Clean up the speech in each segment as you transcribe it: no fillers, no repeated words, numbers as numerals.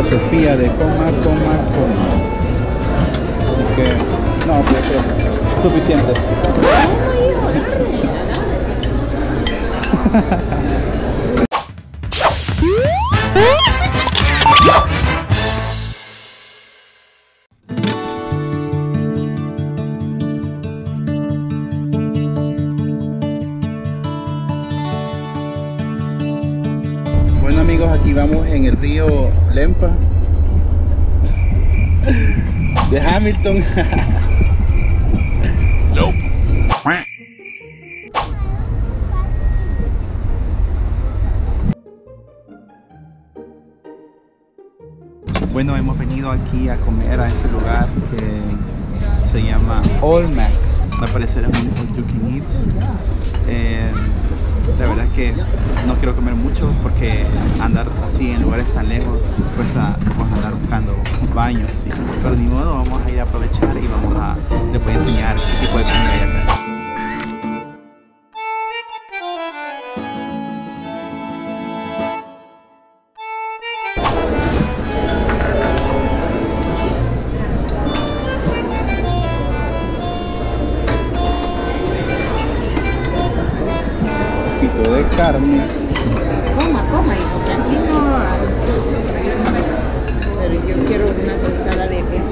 filosofía de coma. Así que, no, pues suficiente. Bueno amigos, aquí vamos en el río Lempa de Hamilton. Bueno, hemos venido aquí a comer a este lugar que se llama Olmecs. Al parecer es un all you can eat. La verdad es que no quiero comer mucho porque andar así en lugares tan lejos cuesta, vamos a andar buscando baños, ¿sí? Pero ni modo, vamos a ir a aprovechar y les voy a enseñar qué tipo de comida hay acá. De carne. Coma, hijo, que aquí no hay. Pero yo quiero una tostada de qué.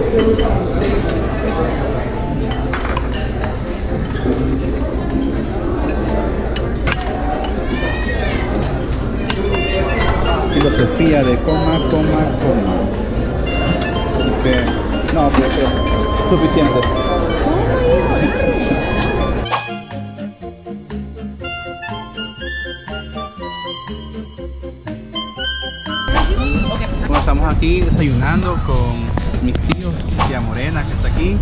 Filosofía de coma. Así que, no, pues suficiente. Bueno, estamos aquí desayunando con mis tíos, tía Morena que está aquí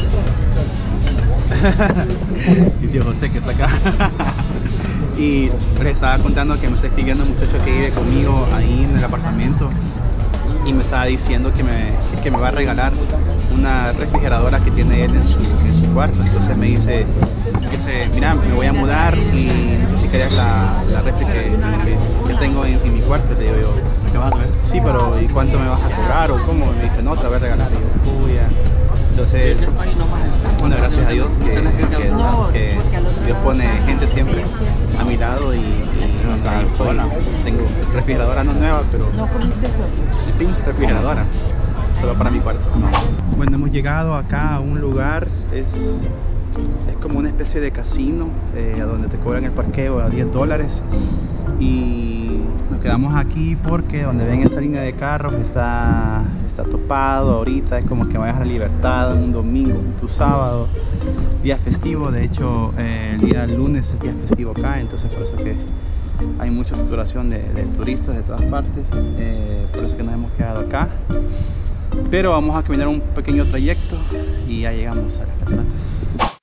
y tío José que está acá. Y les estaba contando que me está escribiendo un muchacho que vive conmigo ahí en el apartamento y me estaba diciendo que me va a regalar una refrigeradora que tiene él en su cuarto. Entonces me dice mira, me voy a mudar y no sé si querías la refri que tengo en mi cuarto. Le digo yo, ¿qué vas a comer? Sí, pero ¿y cuánto me vas a cobrar o cómo? Me dice, no, te la voy a regalar. Y yo, puya. Entonces, bueno, gracias a Dios que Dios pone gente siempre a mi lado y acá estoy. Tengo refrigeradora no nueva, pero en fin, refrigeradora solo para mi cuarto. Bueno, hemos llegado acá a un lugar, es como una especie de casino a donde te cobran el parqueo a $10 y nos quedamos aquí porque donde ven esa línea de carros está topado ahorita. Es como que vayas a La Libertad un domingo, un sábado, día festivo. De hecho el día lunes es día festivo acá, entonces por eso que hay mucha saturación de turistas de todas partes, por eso que nos hemos quedado acá. Pero vamos a caminar un pequeño trayecto y ya llegamos a las cataratas.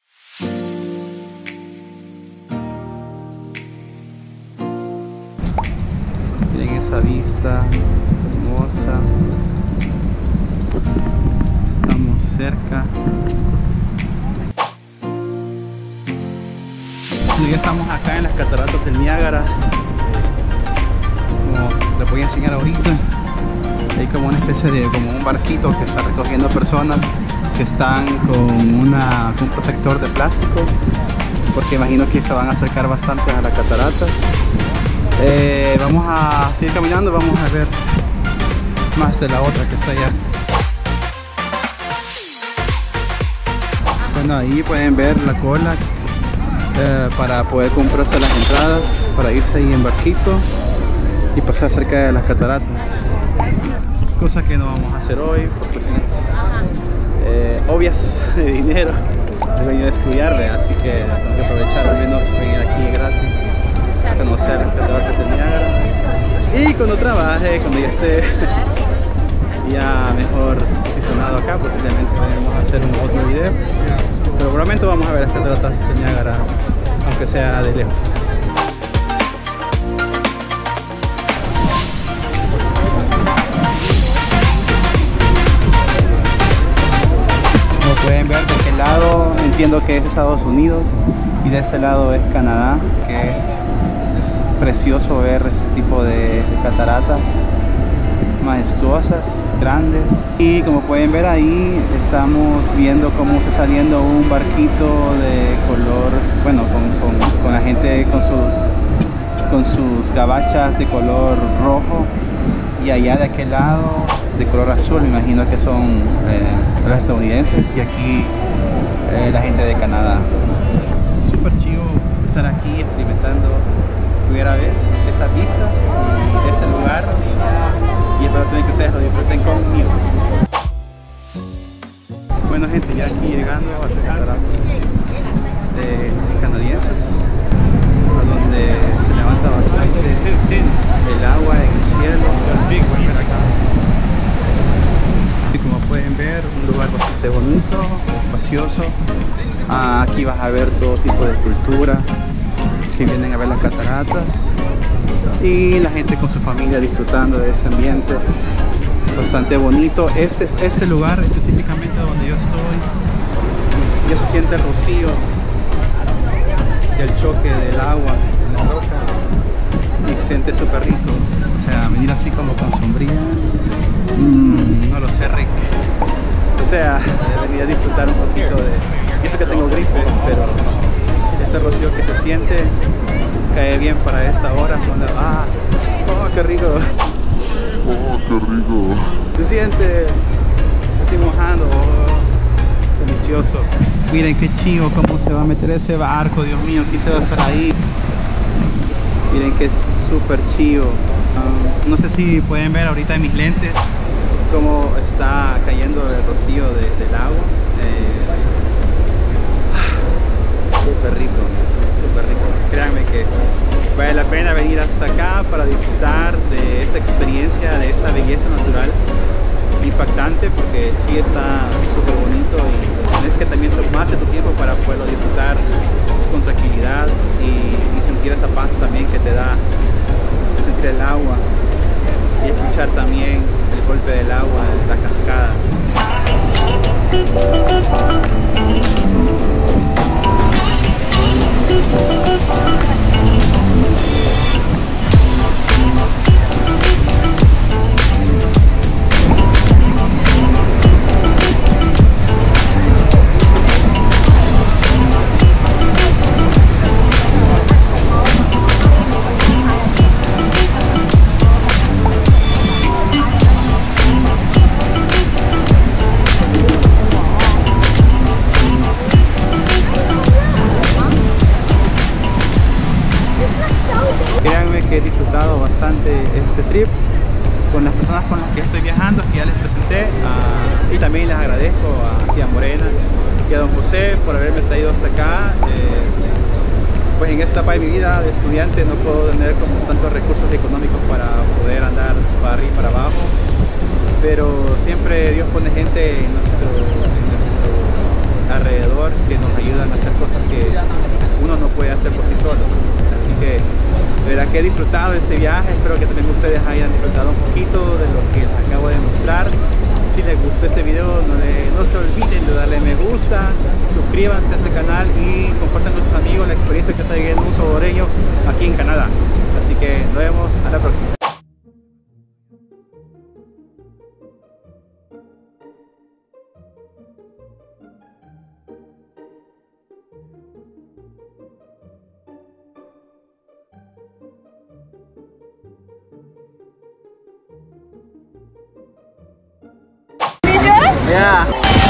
Miren esa vista hermosa. Estamos cerca. Ya estamos acá en las cataratas del Niágara. Como les voy a enseñar ahorita, hay como una especie de un barquito que está recogiendo personas que están con un protector de plástico, porque imagino que se van a acercar bastante a las cataratas. Vamos a seguir caminando, vamos a ver más de la otra que está allá. Bueno, ahí pueden ver la cola para poder comprarse las entradas para irse ahí en barquito y pasar cerca de las cataratas, cosa que no vamos a hacer hoy por cuestiones obvias de dinero. He venido a estudiar, así que tengo que aprovechar, al menos venir aquí gratis a conocer las cataratas del Niágara, y cuando trabaje, cuando ya esté ya mejor posicionado acá, posiblemente podemos hacer un otro video, pero por el momento vamos a ver las cataratas del Niágara, aunque sea de lejos. Como pueden ver, de aquel lado entiendo que es Estados Unidos y de este lado es Canadá, que es precioso ver este tipo de cataratas. majestuosas, grandes. Y como pueden ver ahí, estamos viendo cómo está saliendo un barquito de color, bueno, con la gente con sus gabachas de color rojo. Y allá de aquel lado, de color azul, me imagino que son los estadounidenses. Y aquí la gente de Canadá. Súper chido estar aquí experimentando primera vez estas vistas y este lugar, y espero también que ustedes lo disfruten conmigo. Bueno gente, ya aquí llegando al restaurante de canadienses, a donde se levanta bastante el agua en el cielo. Y como pueden ver, un lugar bastante bonito, espacioso. Aquí vas a ver todo tipo de cultura que vienen a ver las cataratas, y la gente con su familia disfrutando de ese ambiente bastante bonito. Este lugar específicamente donde yo estoy, ya se siente el rocío y el choque del agua en las rocas, y se siente súper rico. O sea, venir así como con sombría, no lo sé, Rick. O sea, venir a disfrutar un poquito de eso, que tengo gripe, pero este rocío que se siente cae bien para esta hora. Oh, qué rico. Oh, qué rico. Se siente así mojando. Oh, delicioso. Miren qué chivo cómo se va a meter ese barco. Dios mío, quise estar ahí. Miren que es súper chivo. No sé si pueden ver ahorita en mis lentes cómo está cayendo el rocío del agua. Súper rico, súper rico. Créanme que vale la pena venir hasta acá para disfrutar de esta experiencia, de esta belleza natural impactante, porque sí está súper bonito, y tienes que también tomarte tu tiempo para poderlo disfrutar con tranquilidad y sentir esa paz también que te da sentir el agua y escuchar también el golpe del agua, las cascadas. He disfrutado bastante este trip con las personas con las que estoy viajando, que ya les presenté, y también les agradezco a tía Morena y a don José por haberme traído hasta acá. Pues en esta etapa de mi vida de estudiante no puedo tener como tantos recursos económicos para poder andar para arriba y para abajo, pero siempre Dios pone gente en nuestro alrededor que nos ayudan a hacer cosas que uno no puede hacer por sí solo. Así que de verdad que he disfrutado de este viaje. Espero que también ustedes hayan disfrutado un poquito de lo que les acabo de mostrar. Si les gustó este video, no se olviden de darle me gusta, suscríbanse a este canal y compartan con sus amigos la experiencia que está viviendo un salvadoreño aquí en Canadá. Así que nos vemos a la próxima. Yeah.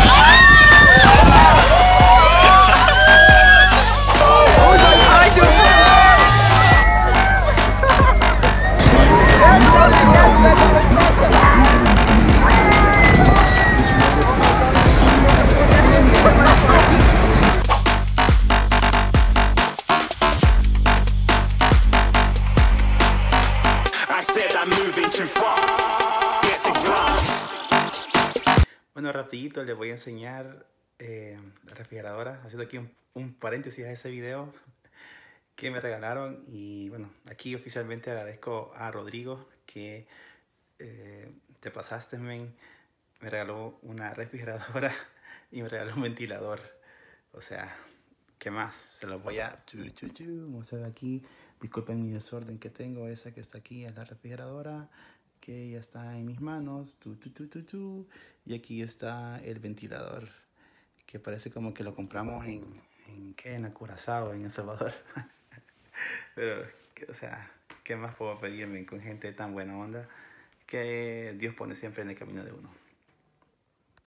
Bueno, rapidito les voy a enseñar la refrigeradora, haciendo aquí un paréntesis a ese video que me regalaron. Y bueno, aquí oficialmente agradezco a Rodrigo que te pasaste, men. Me regaló una refrigeradora y me regaló un ventilador. O sea, ¿qué más? Se los voy a mostrar aquí. Disculpen mi desorden que tengo. Esa que está aquí es la refrigeradora. que ya está en mis manos. Y aquí está el ventilador, que parece como que lo compramos en la Curazao, en El Salvador. Pero, o sea, ¿qué más puedo pedirme con gente tan buena onda que Dios pone siempre en el camino de uno?